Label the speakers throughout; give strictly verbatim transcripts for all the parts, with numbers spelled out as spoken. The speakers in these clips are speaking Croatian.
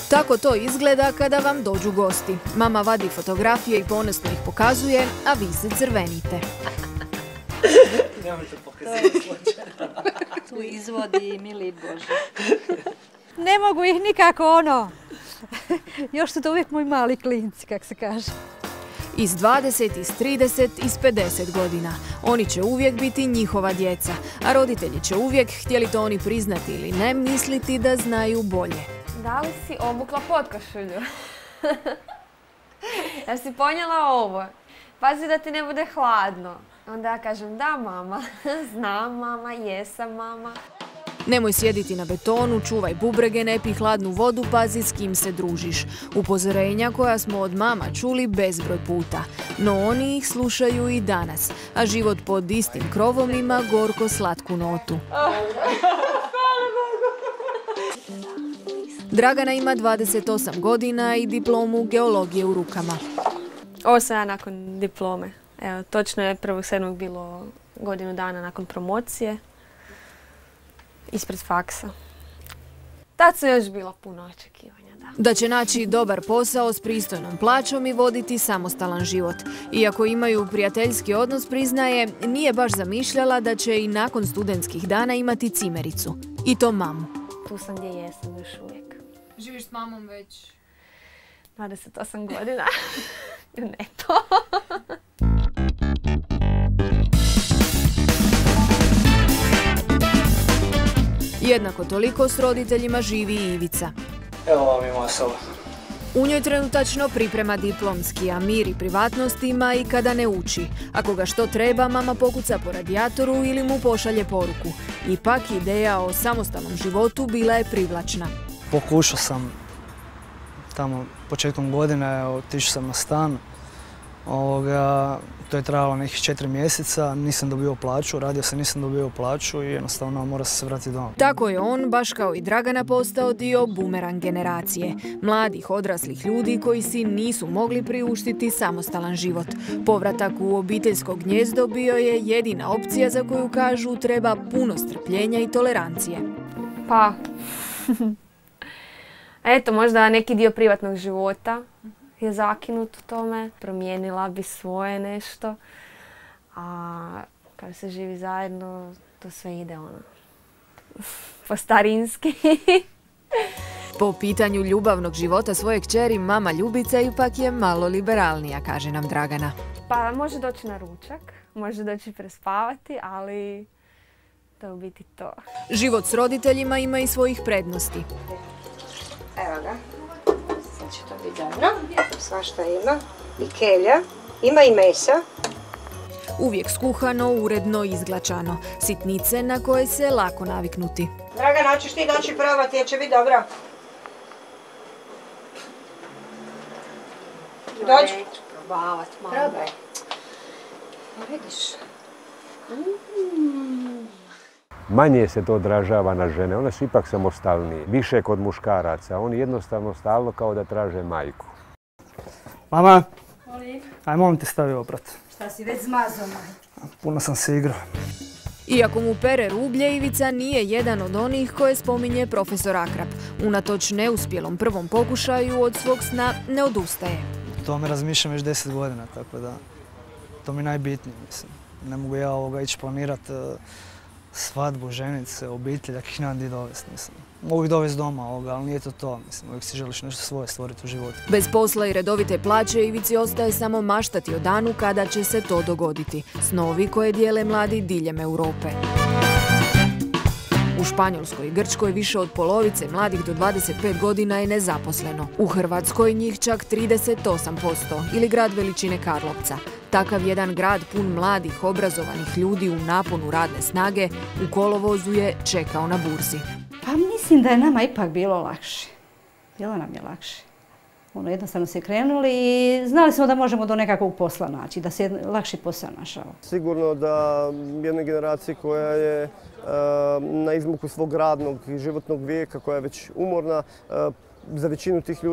Speaker 1: Tako to izgleda kada vam dođu gosti. Mama vadi fotografije i ponosno ih pokazuje, a vi se crvenite.
Speaker 2: Nemojte pokazati slučajno.
Speaker 3: Tu izvodi, mili Bože.
Speaker 4: Ne mogu ih nikako ono. Još su to uvijek moji mali klinci, kak se kaže.
Speaker 1: Iz dvadeset, iz trideset, iz pedeset godina. Oni će uvijek biti njihova djeca, a roditelji će uvijek, htjeli to oni priznati ili ne, misliti da znaju bolje.
Speaker 5: Da li si obukla potkošulju? Ja si ponijela ovo. Pazi da ti ne bude hladno. Onda ja kažem da mama, znam mama, jesam mama.
Speaker 1: Nemoj sjediti na betonu, čuvaj bubrege, ne pij hladnu vodu, pazi s kim se družiš. Upozorenja koja smo od mama čuli bezbroj puta. No oni ih slušaju i danas, a život pod istim krovom ima gorko-slatku notu. Dragana ima dvadeset osam godina i diplomu geologije u rukama.
Speaker 5: Ovo sam ja nakon diplome. Evo, točno je prvog sedmog bilo godinu dana nakon promocije. Ispred faksa. Tad su još bilo puno očekivanja, da.
Speaker 1: Da će naći dobar posao s pristojnom plaćom i voditi samostalan život. Iako imaju prijateljski odnos, priznaje, nije baš zamišljala da će i nakon studentskih dana imati cimericu. I to mamu.
Speaker 5: Tu sam gdje jesam još uvijek.
Speaker 1: Živiš s mamom već?
Speaker 5: dvadeset osam godina. Neto.
Speaker 1: Jednako toliko s roditeljima živi i Ivica.
Speaker 2: Evo vam je moja soba.
Speaker 1: U njoj trenutačno priprema diplomski, a mir i privatnost ima i kada ne uči. Ako ga što treba, mama pokuca po radijatoru ili mu pošalje poruku. Ipak ideja o samostalnom životu bila je privlačna.
Speaker 6: Pokušao sam tamo početkom godine, otišao sam na stan. Ovoga, to je trajalo nekih četiri mjeseca, nisam dobio plaću, radio sam, nisam dobio plaću i jednostavno mora se vratiti doma.
Speaker 1: Tako je on, baš kao i Dragana, postao dio bumerang generacije. Mladih, odraslih ljudi koji si nisu mogli priuštiti samostalan život. Povratak u obiteljsko gnjezdo bio je jedina opcija za koju kažu treba puno strpljenja i tolerancije.
Speaker 5: Pa, eto, možda neki dio privatnog života je zakinut u tome. Promijenila bi svoje nešto. A kada se živi zajedno, to sve ide ono po starinski.
Speaker 1: Po pitanju ljubavnog života svoje kćeri, mama Ljubica ipak je malo liberalnija, kaže nam Dragana.
Speaker 5: Pa može doći na ručak, može doći prespavati, ali to je u biti to.
Speaker 1: Život s roditeljima ima i svojih prednosti.
Speaker 7: Evo ga. Sad će to biti dobro. Svašta ima. I kelja. Ima i mesa.
Speaker 1: Uvijek skuhano, uredno, izglačano. Sitnice na koje se lako naviknuti.
Speaker 7: Dragana, hoćeš ti doći probati jer će biti dobro? Dođi.
Speaker 3: Neću probavat, mama.
Speaker 7: Probaj. Pa vidiš.
Speaker 8: Manje se to odražava na žene, one su ipak samostalnije, više kod muškaraca. Oni jednostavno stalno kao da traže majku.
Speaker 6: Mama,
Speaker 3: Molim?
Speaker 6: aj molim te stavi oprat.
Speaker 3: Šta si već zmazao,
Speaker 6: Puno sam se igrao.
Speaker 1: Iako mu pere rublje, Ivica nije jedan od onih koje spominje profesor Akrap. Unatoč neuspjelom prvom pokušaju od svog sna ne odustaje.
Speaker 6: To me razmišljam već deset godina, tako da to mi je najbitnije, mislim. Ne mogu ja ovoga ići planirati svadbu, ženice, obitelj, ako ih nemam gdje dovesti, mislim. Mogu ih dovesti doma ovoga, ali nije to to, mislim. Uvijek si želiš nešto svoje stvoriti u životu.
Speaker 1: Bez posla i redovite plaće Ivici ostaje samo maštati o danu kada će se to dogoditi. Snovi koje dijele mladi diljem Europe. U Španjolskoj i Grčkoj više od polovice mladih do dvadeset pet godina je nezaposleno. U Hrvatskoj njih čak trideset osam posto ili grad veličine Karlovca. Takav jedan grad pun mladih, obrazovanih ljudi u naponu radne snage u kolovozu je čekao na burzi.
Speaker 4: Pa mislim da je nama ipak bilo lakše. Bilo nam je lakše. Ono, jednostavno se krenuli i znali smo da možemo do nekakvog posla naći, da se lakši posao našao.
Speaker 9: Sigurno da jednoj generaciji koja je e, na izmuku svog radnog i životnog vijeka, koja je već umorna, e, za većinu tih ljudi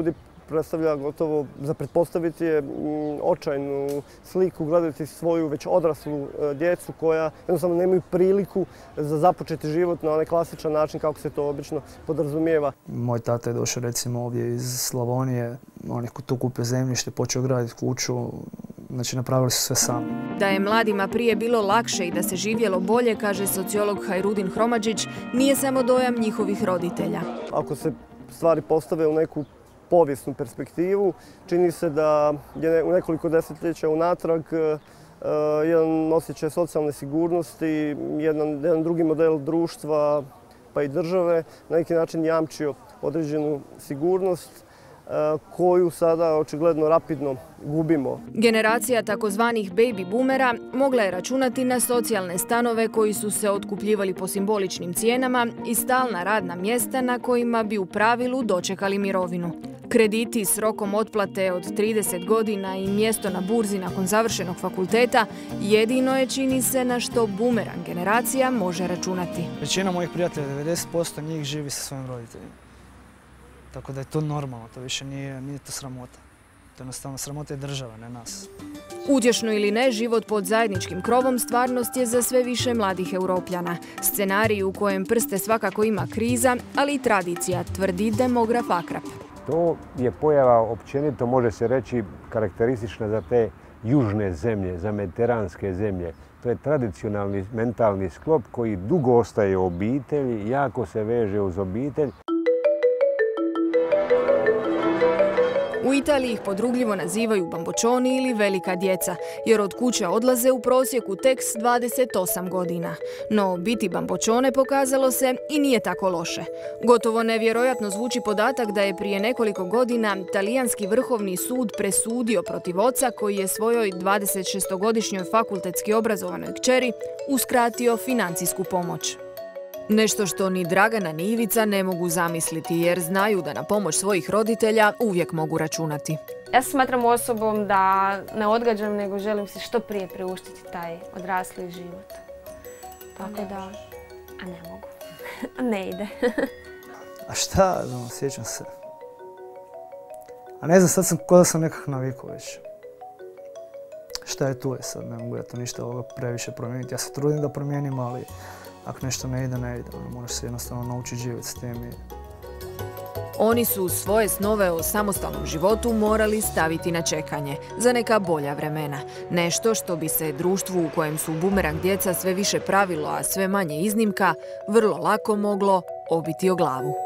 Speaker 9: predstavlja gotovo, za pretpostaviti je očajnu sliku gledati svoju već odraslu djecu koja jednostavno nemaju priliku za započeti život na onaj klasičan način kako se to obično podrazumijeva.
Speaker 6: Moj tata je došao recimo ovdje iz Slavonije, on je tu kupio zemljište, počeo graditi kuću, znači napravili su sve sami.
Speaker 1: Da je mladima prije bilo lakše i da se živjelo bolje, kaže sociolog Hajrudin Hromadžić, nije samo dojam njihovih roditelja.
Speaker 9: Ako se stvari postave u neku povijesnu perspektivu, čini se da je u nekoliko desetljeća unatrag jedan osjećaj socijalne sigurnosti, jedan, jedan drugi model društva pa i države na neki način jamčio određenu sigurnost koju sada očigledno rapidno gubimo.
Speaker 1: Generacija takozvanih baby boomera mogla je računati na socijalne stanove koji su se otkupljivali po simboličnim cijenama i stalna radna mjesta na kojima bi u pravilu dočekali mirovinu. Krediti s rokom otplate od trideset godina i mjesto na burzi nakon završenog fakulteta jedino je, čini se, na što boomerang generacija može računati.
Speaker 6: Većina mojih prijatelja, devedeset posto njih živi sa svojim roditeljima. Tako da je to normalno, to više nije, nije to sramota. To je jednostavno sramota je država, ne nas.
Speaker 1: Utješno ili ne, život pod zajedničkim krovom stvarnost je za sve više mladih Europljana. Scenarij u kojem prste svakako ima kriza, ali i tradicija, tvrdi demograf Akrap.
Speaker 8: To je pojava općenito, može se reći, karakteristična za te južne zemlje, za mediteranske zemlje. To je tradicionalni mentalni sklop koji dugo ostaje u obitelji, jako se veže uz obitelj.
Speaker 1: U Italiji ih podrugljivo nazivaju bambočoni ili velika djeca, jer od kuće odlaze u prosjeku tek s dvadeset osam godina. No biti bambočone pokazalo se i nije tako loše. Gotovo nevjerojatno zvuči podatak da je prije nekoliko godina Talijanski vrhovni sud presudio protiv oca koji je svojoj dvadesetšestogodišnjoj fakultetski obrazovanoj kćeri uskratio financijsku pomoć. Nešto što ni Dragana ni Ivica ne mogu zamisliti jer znaju da na pomoć svojih roditelja uvijek mogu računati.
Speaker 5: Ja se smatram osobom da ne odgađam, nego želim se što prije priuštiti taj odrasli život. Tako da, a ne mogu. Ne ide.
Speaker 6: A šta, znam, sjećam se. A ne znam, sad sam kod da sam nekako navikao već. Šta je tu je sad, ne mogu ja to ništa ovoga previše promijeniti. Ja se trudim da promijenim, ali ako nešto ne ide, ne ide. Moraš se jednostavno naučiti živjeti s tim.
Speaker 1: Oni su svoje snove o samostalnom životu morali staviti na čekanje za neka bolja vremena. Nešto što bi se društvu u kojem su bumerang djeca sve više pravilo, a sve manje iznimka, vrlo lako moglo obiti o glavu.